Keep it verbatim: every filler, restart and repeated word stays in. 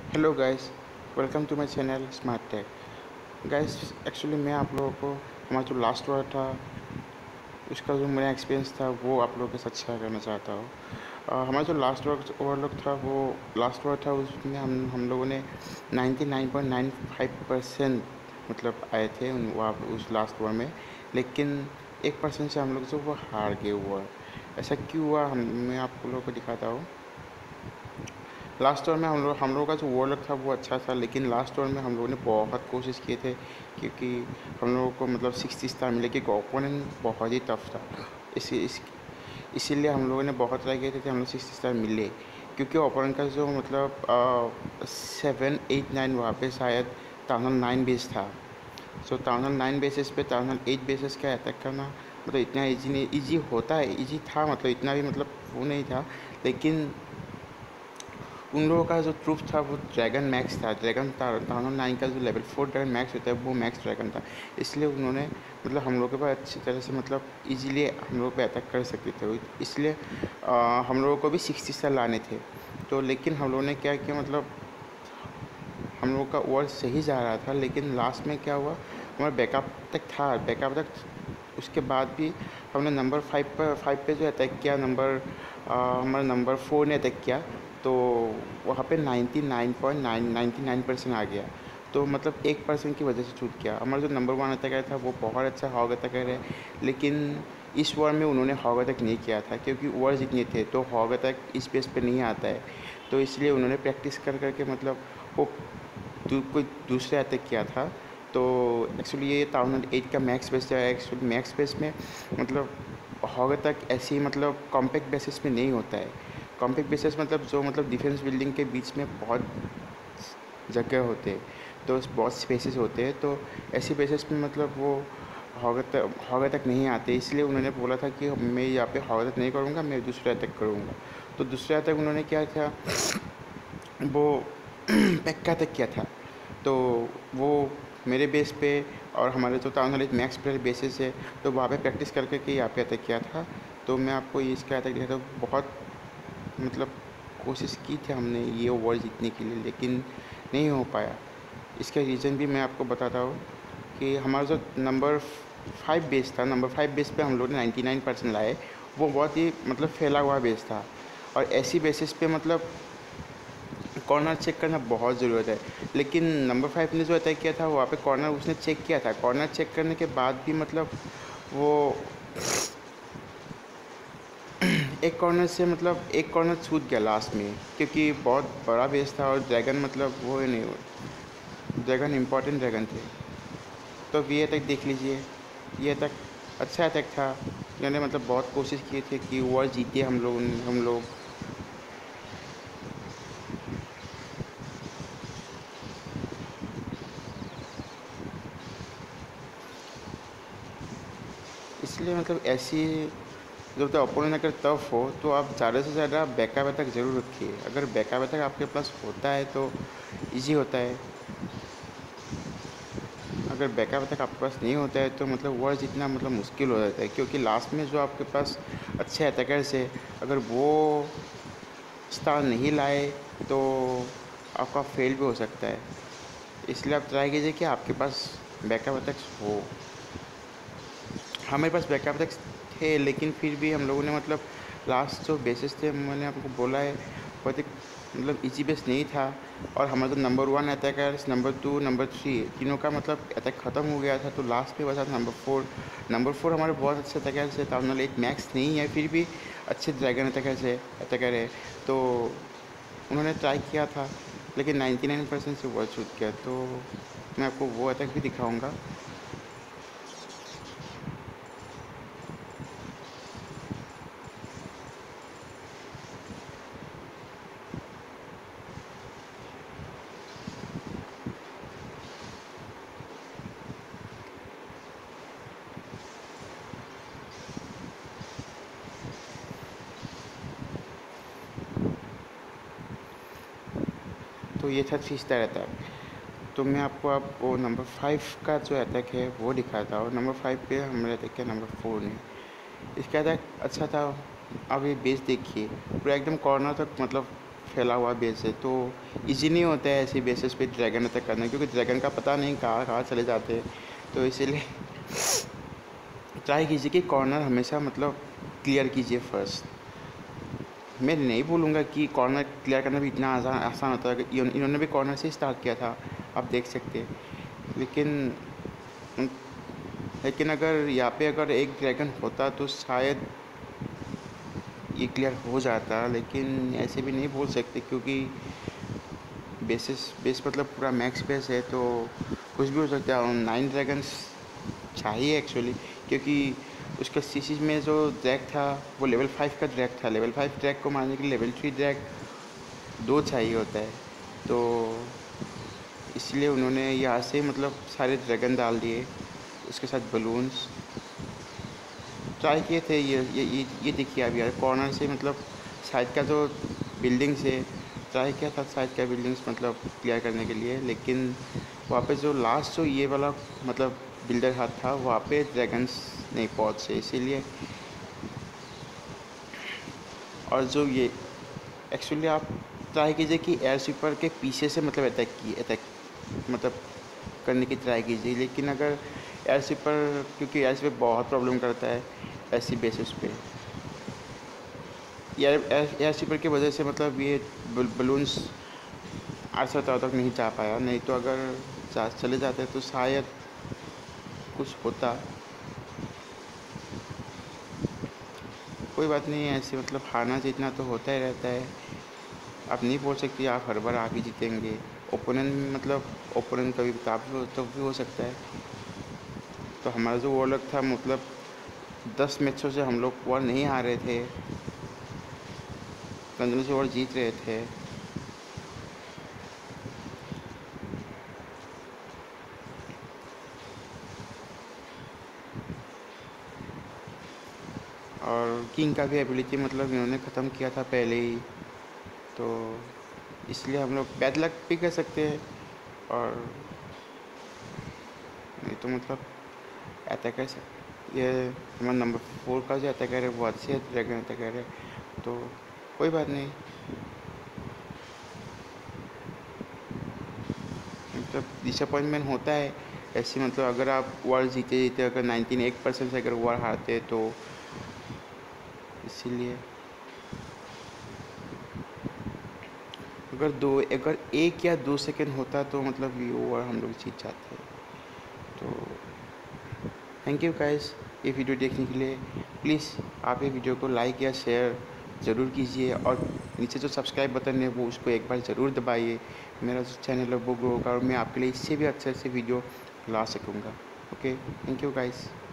Hello guys, welcome to my channel Smart Tech. Guys, actually मैं आप लोगों को हमारा जो लास्ट ओवर था उसका जो मेरा एक्सपीरियंस था वो आप लोगों के साथ शेयर करना चाहता हूँ। अ, हमारा जो लास्ट ओवर ओवरलुक था वो लास्ट ओवर था उसमें हम हम लोगों ने ninety nine point nine five percent मतलब आए थे उन वहाँ पे उस लास्ट ओवर में। लेकिन एक परसेंट से हम लोग जो वो हार गए हुआ। ऐसा क्यों हुआ हम मैं आप लोगों को दिखाता हूँ। लास्ट ओवर में हम लोग हम लोगों का जो ओवरलक था वो अच्छा था, लेकिन लास्ट ओवर में हम लोगों ने बहुत कोशिश किए थे क्योंकि हम लोगों को मतलब सिक्सटी स्टार मिले क्योंकि ओपोनेंट बहुत ही टफ था। इसी इस इसीलिए हम लोगों ने बहुत ट्राई किए थे कि हम लोग सिक्सटी स्टार मिले, क्योंकि ओपोनेंट का जो मतलब सेवन एट नाइन वहाँ पे शायद टाउनल नाइन बेस था। सो टाउनल नाइन बेसिस पे टाउनल एट बेसिस का अटैक करना मतलब इतना ईजी नहीं, ईजी होता है, ईजी था, मतलब इतना भी मतलब वो नहीं था। लेकिन उन लोगों का जो ट्रूप था वो ड्रैगन मैक्स था। ड्रैगन टाउनल नाइन का जो लेवल फोर ड्रैगन मैक्स होता है वो मैक्स ड्रैगन था। इसलिए उन्होंने मतलब हम लोग के पास अच्छी तरह से मतलब इजीली हम लोग पे अटैक कर सकते थे। इसलिए आ, हम लोगों को भी सिक्सटी स्टार लाने थे। तो लेकिन हम लोगों ने क्या किया, मतलब हम लोग का ओवर सही जा रहा था, लेकिन लास्ट में क्या हुआ, हमारा बैकअप तक था, बैकअप तक उसके बाद भी हमने नंबर फाइव पर फाइव पे जो अटैक किया, नंबर हमारा नंबर फोर ने अटैक किया, तो वहाँ पे ninety nine point nine ninety nine percent आ गया। तो मतलब एक परसेंट की वजह से छूट गया। हमारा जो नंबर वन अटैकर था वो बहुत अच्छा हॉग अटैकर है, लेकिन इस ओवर में उन्होंने हॉग अटैक नहीं किया था क्योंकि ओवर जितने थे तो हॉग अटैक इस बेस पे नहीं आता है। तो इसलिए उन्होंने प्रैक्टिस कर करके मतलब वो दू, कोई दूसरे अटैक किया था। तो एक्चुअली ये टाउन एट का मैक्स बेस है। एक्चुअली मैक्स बेस में मतलब हॉग अटैक ऐसे ही मतलब कॉम्पैक्ट बेसिस में नहीं होता है। कॉम्पैक्ट बेसिस मतलब जो मतलब डिफेंस बिल्डिंग के बीच में बहुत जगह होते हैं, तो बहुत स्पेसेस होते हैं, तो ऐसी बेसिस में मतलब वो हॉग अटैक हॉग अटैक नहीं आते। इसलिए उन्होंने बोला था कि मैं यहाँ पे हॉग अटैक नहीं करूँगा, मैं दूसरा अटैक करूँगा। तो दूसरा अटैक उन्होंने क्या था, वो पैक्का अटैक किया था। तो वो मेरे बेस पे और हमारे जो town hall max player bases है, तो वहाँ पे प्रैक्टिस करके कि यहाँ पे अटैक किया था। तो मैं आपको ये इसका अटैक दिया था। बहुत मतलब कोशिश की थी हमने ये ओवर जीतने के लिए, लेकिन नहीं हो पाया। इसका रीज़न भी मैं आपको बताता हूँ कि हमारा जो नंबर फाइव बेस था, नंबर फाइव बेस पे हम लोग ने नाइन्टी नाइन परसेंट लाए। वो बहुत ही मतलब फैला हुआ बेस था, और ऐसी बेसिस पे मतलब कॉर्नर चेक करना बहुत ज़रूरत है। लेकिन नंबर फाइव ने जो अटैक किया था वहाँ पे कॉर्नर उसने चेक किया था। कॉर्नर चेक करने के बाद भी मतलब वो एक कॉर्नर से मतलब एक कॉर्नर छूट गया लास्ट में, क्योंकि बहुत बड़ा बेस था और ड्रैगन मतलब वो ही नहीं, ड्रैगन इंपॉर्टेंट ड्रैगन थे। तो अब ये अटैक देख लीजिए, ये अटैक अच्छा अटैक था। मैंने मतलब बहुत कोशिश किए थे कि वॉर जीते हम लोग हम लोग इसलिए मतलब ऐसी जब तक अपोनेंट अगर टफ हो तो आप ज़्यादा से ज़्यादा बैकअप अटैक ज़रूर रखिए। अगर बैकअप अटैक आपके पास होता है तो इजी होता है। अगर बैकअप अटैक आपके पास नहीं होता है तो मतलब वॉर जीतना मतलब मुश्किल हो जाता है, क्योंकि लास्ट में जो आपके पास अच्छे अटैकर्स है, अगर वो स्टार नहीं लाए तो आपका फेल भी हो सकता है। इसलिए आप ट्राई कीजिए कि आपके पास बैकअप अटैक्स हो। हमारे पास बैकअप अटैक्स थे, लेकिन फिर भी हम लोगों ने मतलब लास्ट जो बेसिस थे मैंने आपको बोला है बहुत एक मतलब इजी बेस नहीं था। और हमारा जो number one attacker, number two, number three, तीनों का मतलब अटैक ख़त्म हो गया था। तो लास्ट में बचा नंबर फोर। नंबर फोर हमारे बहुत अच्छे अटैकर से टाउनल एक मैक्स नहीं है, फिर भी अच्छे ड्रैगन अटैकर से अटैकर है। तो उन्होंने ट्राई किया था, लेकिन नाइन्टी नाइन परसेंट से वर्ड छूट गया। तो मैं आपको वो अटैक भी दिखाऊंगा। तो ये था थ्री स्टार अटैक। तो मैं आपको अब वो नंबर फाइव का जो अटैक है वो दिखाता हूँ। नंबर फाइव पे हमने अटैक किया नंबर फोर ने। इसका अटैक अच्छा था। अब ये बेस देखिए, पूरा एकदम कॉर्नर तक मतलब फैला हुआ बेस है, तो इजी नहीं होता है ऐसी बेसिस पे ड्रैगन अटैक करना, क्योंकि ड्रैगन का पता नहीं कहाँ कहाँ चले जाते हैं। तो इसीलिए ट्राई कीजिए कि कॉर्नर हमेशा मतलब क्लियर कीजिए फर्स्ट। मैं नहीं बोलूँगा कि कॉर्नर क्लियर करना भी इतना आसान आसान होता है, इन्होंने भी कॉर्नर से स्टार्ट किया था, आप देख सकते हैं। लेकिन लेकिन अगर यहाँ पे अगर एक ड्रैगन होता तो शायद ये क्लियर हो जाता, लेकिन ऐसे भी नहीं बोल सकते, क्योंकि बेसिस बेस मतलब पूरा मैक्स बेस है, तो कुछ भी हो सकता है। नाइन ड्रैगन्स चाहिए एक्चुअली, क्योंकि उसका सीसी में जो ड्रैग था वो लेवल फाइव का ड्रैग था। लेवल फाइव ड्रैग को मारने के लिए लेवल थ्री ड्रैग दो चाहिए होता है, तो इसलिए उन्होंने यहाँ से मतलब सारे ड्रैगन डाल दिए, उसके साथ बलून्स ट्राई किए थे। ये ये ये, ये देखिए अभी यार कॉर्नर से मतलब साइड का जो बिल्डिंग्स है ट्राई किया था, साइड का बिल्डिंग्स मतलब क्लियर करने के लिए, लेकिन वहाँ पे जो लास्ट जो ये वाला मतलब बिल्डर हाथ था वहाँ पे ड्रैगन्स नहीं पहुँचे, इसीलिए। और जो ये एक्चुअली आप ट्राई कीजिए कि एयर स्वीपर के पीछे से मतलब अटैक की अटैक मतलब करने की ट्राई कीजिए, लेकिन अगर एयर स्वीपर, क्योंकि एयर स्वीपर बहुत प्रॉब्लम करता है ऐसी बेसिस पे। एयर एयर स्वीपर की वजह से मतलब ये बलून्स आठ सौ तक नहीं जा पाया, नहीं तो अगर जा, चले जाते तो शायद कुछ होता। कोई बात नहीं है, ऐसे मतलब हारना जीतना तो होता ही रहता है। आप नहीं बोल सकते आप हर बार आप ही जीतेंगे। ओपोनेंट मतलब ओपोनेंट कभी तो तो भी हो सकता है। तो हमारा जो वॉरलॉक था मतलब दस मैचों से हम लोग वॉर नहीं हार रहे थे, कंटिन्यू से वॉर जीत रहे थे। और किंग का भी एबिलिटी मतलब इन्होंने ख़त्म किया था पहले ही, तो इसलिए हम लोग बैड लक भी कर सकते हैं। और नहीं तो मतलब अटैकर ये हमारा नंबर फोर का जो अटैकर है वो अच्छे है, ड्रैगन अटैकर है, तो कोई बात नहीं। मतलब डिसअपॉइंटमेंट होता है ऐसी, मतलब अगर आप वॉर जीते जीते अगर नाइनटीन एक परसेंट से अगर वॉर हारते तो इसीलिए। अगर दो अगर एक या दो सेकंड होता तो मतलब ये वॉर हम लोग जीत जाते हैं। तो थैंक यू गाइस ये वीडियो देखने के लिए। प्लीज़ आप ये वीडियो को लाइक या शेयर ज़रूर कीजिए, और नीचे जो सब्सक्राइब बटन है वो उसको एक बार ज़रूर दबाइए। मेरा जो चैनल है वो ग्रो होगा और मैं आपके लिए इससे भी अच्छे अच्छे वीडियो ला सकूँगा। Okay, thank you guys.